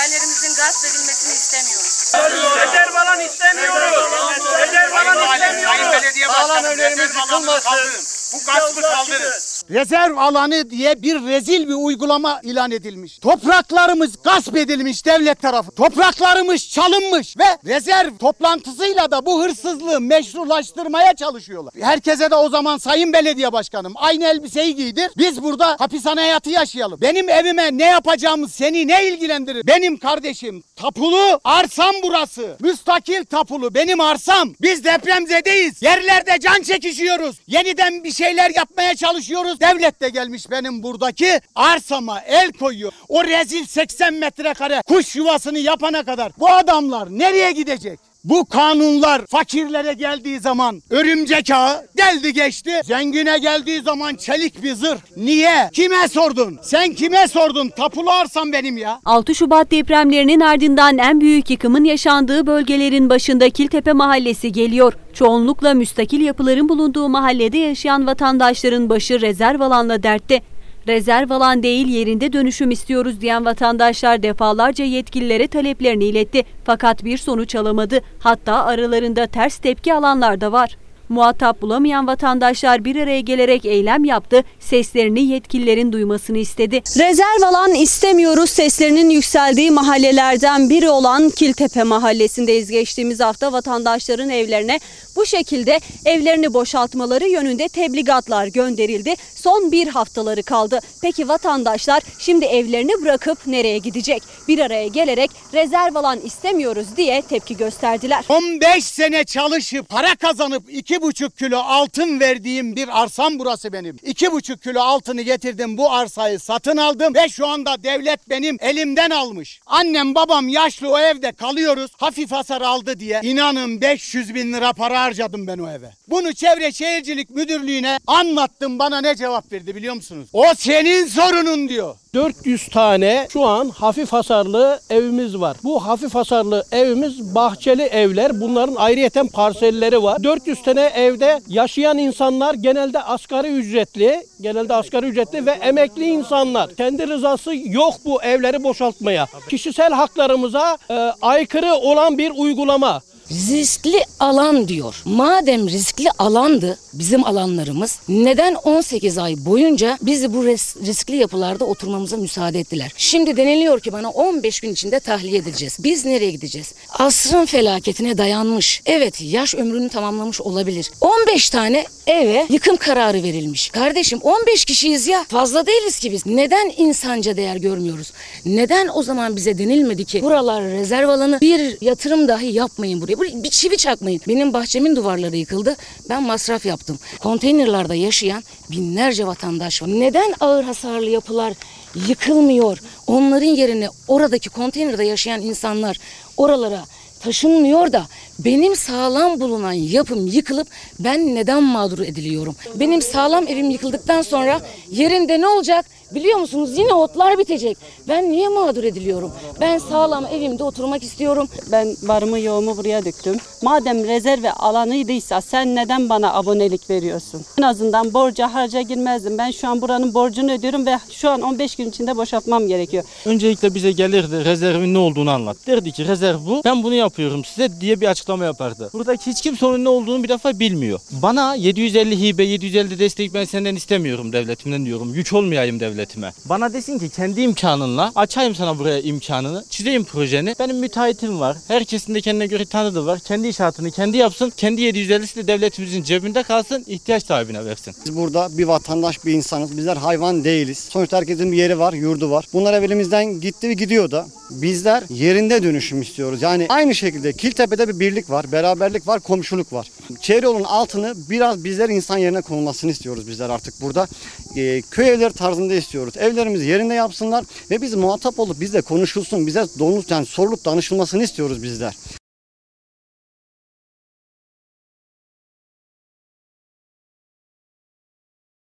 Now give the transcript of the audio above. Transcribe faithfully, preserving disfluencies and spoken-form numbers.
yerlerimizin gasp edilmesini istemiyoruz. Rezerv alan istemiyoruz. Rezerv alan istemiyoruz. Sayın Belediye Başkanım, rezerv alanı kaldırın. Bu gaspı kaldırın. Rezerv alanı diye bir rezil bir uygulama ilan edilmiş. Topraklarımız gasp edilmiş devlet tarafı. Topraklarımız çalınmış ve rezerv toplantısıyla da bu hırsızlığı meşrulaştırmaya çalışıyorlar. Herkese de o zaman Sayın Belediye Başkanım aynı elbiseyi giydir. Biz burada hapishane hayatı yaşayalım. Benim evime ne yapacağımız seni ne ilgilendirir? Benim kardeşim tapulu arsam burası. Müstakil tapulu benim arsam. Biz depremzedeyiz. Yerlerde can çekişiyoruz. Yeniden bir şeyler yapmaya çalışıyoruz. Devlet de gelmiş benim buradaki arsama el koyuyor. O rezil seksen metrekare kuş yuvasını yapana kadar bu adamlar nereye gidecek? Bu kanunlar fakirlere geldiği zaman örümcek ağı geldi geçti. Zengine geldiği zaman çelik bir zırh. Niye? Kime sordun? Sen kime sordun? Tapulu arsam benim ya. altı Şubat depremlerinin ardından en büyük yıkımın yaşandığı bölgelerin başında Kiltepe Mahallesi geliyor. Çoğunlukla müstakil yapıların bulunduğu mahallede yaşayan vatandaşların başı rezerv alanla dertte. Rezerv alan değil yerinde dönüşüm istiyoruz diyen vatandaşlar defalarca yetkililere taleplerini iletti. Fakat bir sonuç alamadı. Hatta aralarında ters tepki alanlar da var. Muhatap bulamayan vatandaşlar bir araya gelerek eylem yaptı, seslerini yetkililerin duymasını istedi. Rezerv alan istemiyoruz seslerinin yükseldiği mahallelerden biri olan Kiltepe Mahallesi'ndeyiz. Geçtiğimiz hafta vatandaşların evlerine bu şekilde evlerini boşaltmaları yönünde tebligatlar gönderildi. Son bir haftaları kaldı. Peki vatandaşlar şimdi evlerini bırakıp nereye gidecek? Bir araya gelerek rezerv alan istemiyoruz diye tepki gösterdiler. on beş sene çalışıp para kazanıp iki buçuk kilo altın verdiğim bir arsam burası benim. iki buçuk kilo altını getirdim, bu arsayı satın aldım ve şu anda devlet benim elimden almış. Annem babam yaşlı, o evde kalıyoruz. Hafif hasar aldı diye inanın beş yüz bin lira para harcadım ben o eve. Bunu Çevre Şehircilik Müdürlüğü'ne anlattım, bana ne cevap verdi biliyor musunuz? O senin sorunun diyor. dört yüz tane şu an hafif hasarlı evimiz var. Bu hafif hasarlı evimiz bahçeli evler. Bunların ayrıyeten parselleri var. dört yüz tane evde yaşayan insanlar genelde asgari ücretli, genelde asgari ücretli ve emekli insanlar. Kendi rızası yok bu evleri boşaltmaya. Kişisel haklarımıza e, aykırı olan bir uygulama. Riskli alan diyor. Madem riskli alandı bizim alanlarımız, neden on sekiz ay boyunca bizi bu res- riskli yapılarda oturmamıza müsaade ettiler? Şimdi deniliyor ki bana on beş gün içinde tahliye edileceğiz. Biz nereye gideceğiz? Asrın felaketine dayanmış. Evet, yaş ömrünü tamamlamış olabilir. on beş tane eve yıkım kararı verilmiş. Kardeşim on beş kişiyiz ya. Fazla değiliz ki biz. Neden insanca değer görmüyoruz? Neden o zaman bize denilmedi ki buralar rezerv alanı, bir yatırım dahi yapmayın buraya. Bir çivi çakmayın. Benim bahçemin duvarları yıkıldı. Ben masraf yaptım. Konteynerlarda yaşayan binlerce vatandaş var. Neden ağır hasarlı yapılar yıkılmıyor? Onların yerine oradaki konteynerde yaşayan insanlar oralara taşınmıyor da benim sağlam bulunan yapım yıkılıp ben neden mağdur ediliyorum? Benim sağlam evim yıkıldıktan sonra yerinde ne olacak? Biliyor musunuz? Yine otlar bitecek. Ben niye mağdur ediliyorum? Ben sağlam evimde oturmak istiyorum. Ben varımı yoğumu buraya döktüm. Madem rezerve alanıydıysa sen neden bana abonelik veriyorsun? En azından borca harca girmezdim. Ben şu an buranın borcunu ödüyorum ve şu an on beş gün içinde boşaltmam gerekiyor. Öncelikle bize gelirdi, rezervin ne olduğunu anlat. Derdi ki rezerv bu, ben bunu yapıyorum size diye bir açıklama yapardı. Buradaki hiç kimse onun ne olduğunu bir defa bilmiyor. Bana yedi yüz elli hibe, yedi yüz elli destek ben senden istemiyorum, devletimden diyorum. Yük olmayayım devletime. Bana desin ki kendi imkanınla açayım sana buraya imkanını, çizeyim projeni. Benim müteahhitim var. Herkesin de kendine göre tanıdığı var. Kendi inşaatını kendi yapsın. Kendi yedi yüz ellisi de devletimizin cebinde kalsın. İhtiyaç sahibine versin. Biz burada bir vatandaş, bir insanız. Bizler hayvan değiliz. Sonuçta herkesin bir yeri var, yurdu var. Bunlar elimizden gitti ve gidiyor da. Bizler yerinde dönüşüm istiyoruz. Yani aynı şekilde Kiltepe'de bir birlik var, beraberlik var, komşuluk var. Çevre yolun altını biraz bizler insan yerine konulmasını istiyoruz bizler artık burada. Ee, köy evleri tarzında istiyoruz. Evlerimizi yerinde yapsınlar ve biz muhatap olup bizle konuşulsun. Bize donuz yani sorulup danışılmasını istiyoruz bizler.